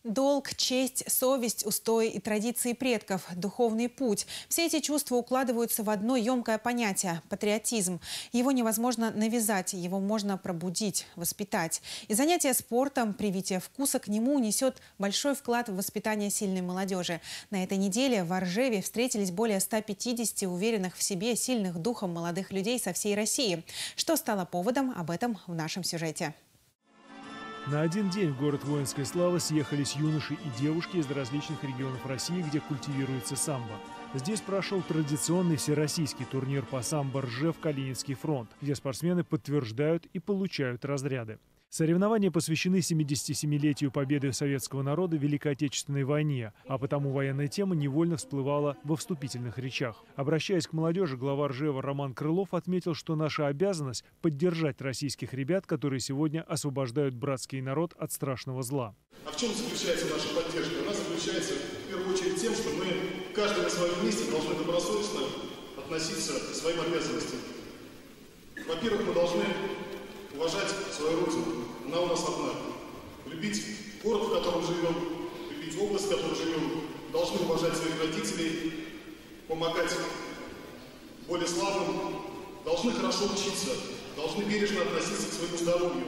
Долг, честь, совесть, устои и традиции предков, духовный путь – все эти чувства укладываются в одно емкое понятие – патриотизм. Его невозможно навязать, его можно пробудить, воспитать. И занятие спортом, привитие вкуса к нему несет большой вклад в воспитание сильной молодежи. На этой неделе в Ржеве встретились более 150 уверенных в себе, сильных духом молодых людей со всей России. Что стало поводом, об этом в нашем сюжете. На один день в город воинской славы съехались юноши и девушки из различных регионов России, где культивируется самбо. Здесь прошел традиционный всероссийский турнир по самбо «Ржев Калининский фронт», где спортсмены подтверждают и получают разряды. Соревнования посвящены 77-летию победы советского народа в Великой Отечественной войне, а потому военная тема невольно всплывала во вступительных речах. Обращаясь к молодежи, глава Ржева Роман Крылов отметил, что наша обязанность – поддержать российских ребят, которые сегодня освобождают братский народ от страшного зла. А в чем заключается наша поддержка? Она заключается в первую очередь тем, что мы каждый на своем месте должны добросовестно относиться к своим обязанностям. Во-первых, мы должны уважать свою родину. Она у нас одна. Любить город, в котором живем, любить область, в которой живем. Должны уважать своих родителей, помогать более слабым. Должны хорошо учиться, должны бережно относиться к своему здоровью.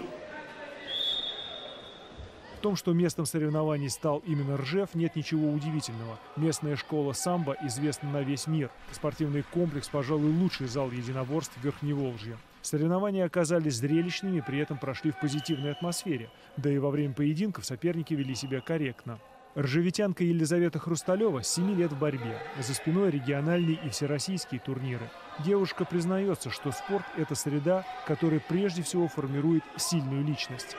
В том, что местом соревнований стал именно Ржев, нет ничего удивительного. Местная школа самбо известна на весь мир. Спортивный комплекс, пожалуй, лучший зал единоборств Верхневолжья. Соревнования оказались зрелищными, при этом прошли в позитивной атмосфере. Да и во время поединков соперники вели себя корректно. Ржевитянка Елизавета Хрусталева с 7 лет в борьбе. За спиной региональные и всероссийские турниры. Девушка признается, что спорт – это среда, которая прежде всего формирует сильную личность.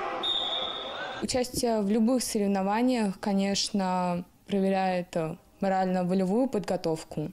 Участие в любых соревнованиях, конечно, проверяет морально-волевую подготовку.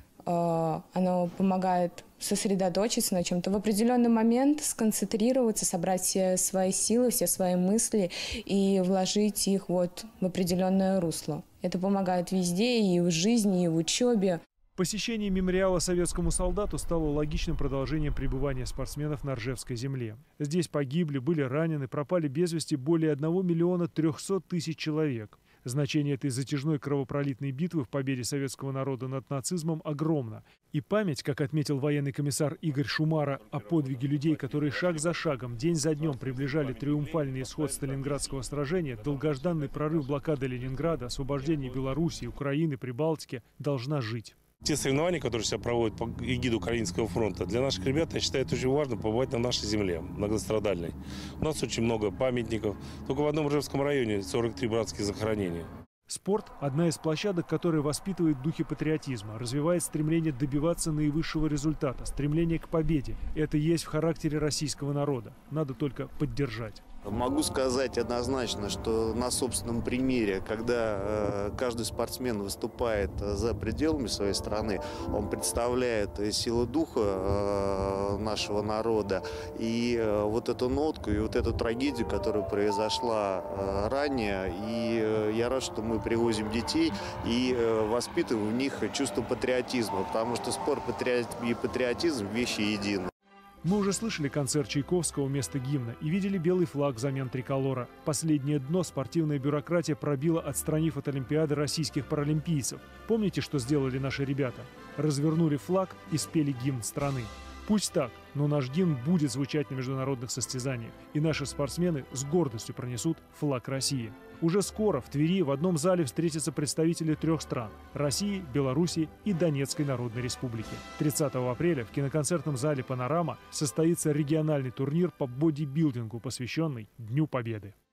Оно помогает сосредоточиться на чем-то, в определенный момент сконцентрироваться, собрать все свои силы, все свои мысли и вложить их в определенное русло. Это помогает везде, и в жизни, и в учебе. Посещение мемориала советскому солдату стало логичным продолжением пребывания спортсменов на Ржевской земле. Здесь погибли, были ранены, пропали без вести более 1 300 000 человек. Значение этой затяжной кровопролитной битвы в победе советского народа над нацизмом огромно. И память, как отметил военный комиссар Игорь Шумара, о подвиге людей, которые шаг за шагом, день за днем приближали триумфальный исход Сталинградского сражения, долгожданный прорыв блокады Ленинграда, освобождение Белоруссии, Украины, Прибалтики, должна жить. Те соревнования, которые сейчас проводят по эгиду Калининского фронта, для наших ребят, я считаю, это очень важно побывать на нашей земле, многострадальной. У нас очень много памятников. Только в одном Ржевском районе 43 братские захоронения. Спорт – одна из площадок, которая воспитывает духи патриотизма, развивает стремление добиваться наивысшего результата, стремление к победе. Это есть в характере российского народа. Надо только поддержать. Могу сказать однозначно, что на собственном примере, когда каждый спортсмен выступает за пределами своей страны, он представляет силу духа нашего народа. И вот эту нотку, и вот эту трагедию, которая произошла ранее. И я рад, что мы привозим детей и воспитываем в них чувство патриотизма, потому что спорт и патриотизм – вещи едины. Мы уже слышали концерт Чайковского вместо гимна и видели белый флаг взамен триколора. Последнее дно спортивная бюрократия пробила, отстранив от Олимпиады российских паралимпийцев. Помните, что сделали наши ребята? Развернули флаг и спели гимн страны. Пусть так, но наш гимн будет звучать на международных состязаниях. И наши спортсмены с гордостью пронесут флаг России. Уже скоро в Твери в одном зале встретятся представители 3 стран – России, Беларуси и Донецкой Народной Республики. 30 апреля в киноконцертном зале «Панорама» состоится региональный турнир по бодибилдингу, посвященный Дню Победы.